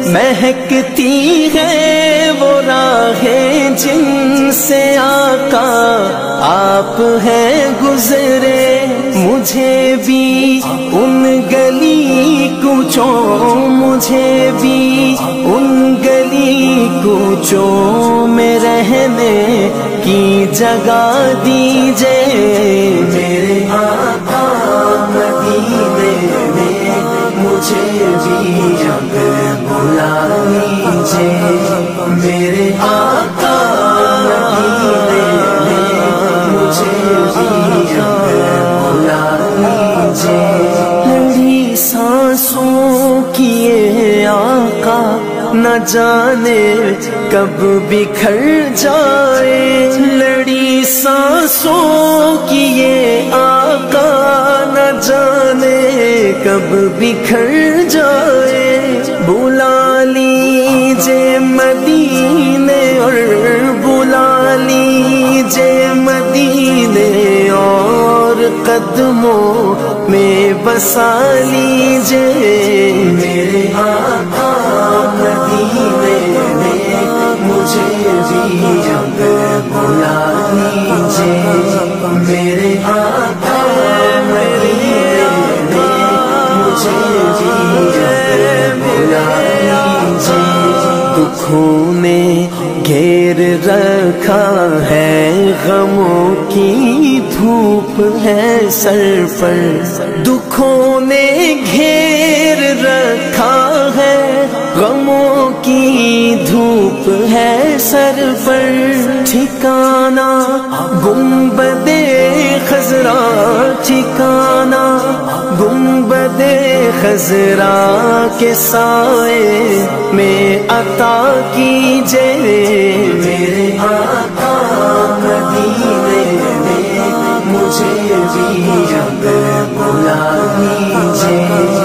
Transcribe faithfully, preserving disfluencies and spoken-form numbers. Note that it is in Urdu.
مہکتی ہے وہ راہیں جن سے آقا آپ ہیں گزرے، مجھے بھی ان گلی کوچوں مجھے بھی ان گلی کوچوں میں رہنے کی جگہ دیجئے، میرے آقا مدینے میں مجھے بھی اب بلا لیجئے، میرے آقا مدینے میں مجھے بھی اب بلا لیجئے۔ لڑی سانسوں کی یہ آقا نہ جانے کب بکھر جائے، لڑی سانسوں کی یہ آقا نہ جانے کب بکھر جائے، بلا لیجئے مدینے اور بلا لیجئے مدینے اور قدموں میں بسا لیجئے، میرے آقا مدینے میں مجھے بھی اب بلا لیجئے، میرے آقا مدینے میں مجھے بھی اب بلا لیجئے۔ دکھوں نے گھیر رکھا ہے غموں کی دھوپ ہے سر پر، دکھوں نے گھیر رکھا ہے غموں کی دھوپ ہے سر پر، ٹھکانہ گنبد خضرا ٹھکانہ گنبد خضرا کے سائے میں عطا کیجئے، میرے آقا مدینے میں مجھے بھی اب بلا لیجئے۔